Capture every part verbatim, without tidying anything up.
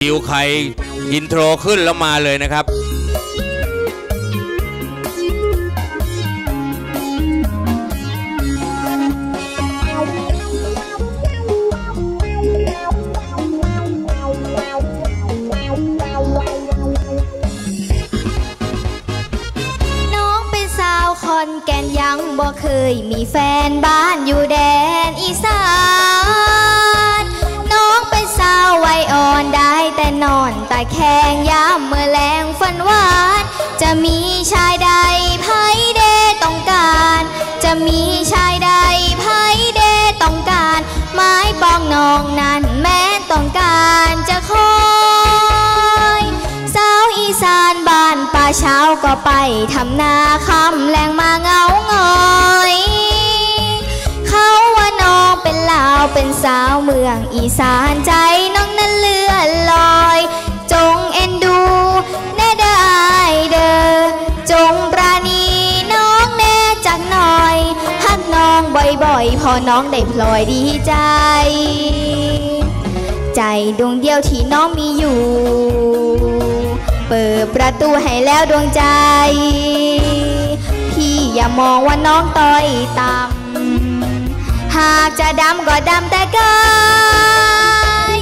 หิวไข่อินโทรขึ้นแล้วมาเลยนะครับแก่นยังบ่เคยมีแฟนบ้านอยู่แดนอีสานน้องเป็นสาววัยอ่อนได้แต่นอนตาแข็งยามเมื่อแรงฝันหวานจะมีชายใดไผเดต้องการจะมีชายใดไผเดต้องการไม้ปองน้องนั้นแม้ต้องการจะคอยสาวอีสานบ้านป่าเช้าก็ไปทำนาคำแรงมาเงาหงอยเขาว่าน้องเป็นลาวเป็นสาวเมืองอีสานใจน้องนั้นเลื่อนลอยจงเอ็นดูแน่ได้เด้อจงปราณีน้องแน่จักหน่อยฮักน้องบ่อยๆพอน้องได้พลอยดีใจใจดวงเดียวที่น้องมีอยู่เปิดประตูให้แล้วดวงใจพี่อย่ามองว่าน้องต้อยต่ำหากจะดำก็ดำแต่กาย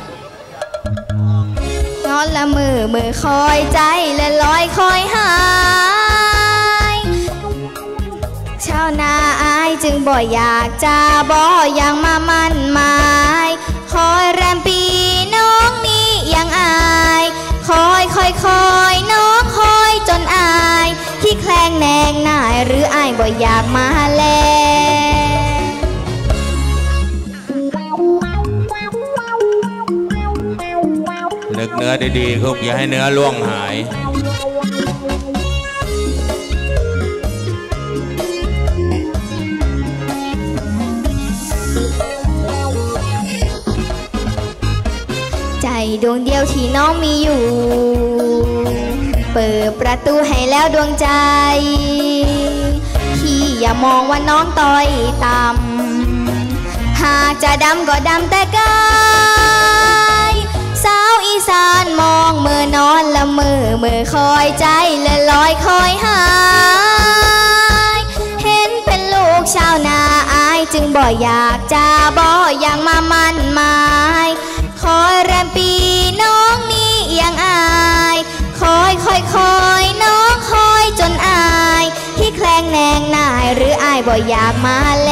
นอนละมือมือคอยใจและลอยคอยหายชาวนาอายจึงบ่อยากจะบ่ยังมามั่นหมายคอยแรมปีน้องนี้ยังอายคอยคอยคอยน้องคอยจนอายที่แคลงแนงนายหรืออายบ่อยากมาแลนึกเนื้อดีๆครับอย่าให้เนื้อล่วงหายใจดวงเดียวที่น้องมีอยู่เปิดประตูให้แล้วดวงใจพี่อย่ามองว่าน้องต้อยต่ำหากจะดำก็ดำแต่กายสาวอีสานมองเมื่อนอนละมือมือคอยใจและลอยคอยหายเห็นเป็นลูกชาวนาอายจึงบ่อยากจะบ่ยังมามั่นหมายคอยแรมปีน้องนี้ยังอายคอยคอยคอยน้องคอยจนอายที่แคลงแนงนายหรืออายบ่อยากมาแล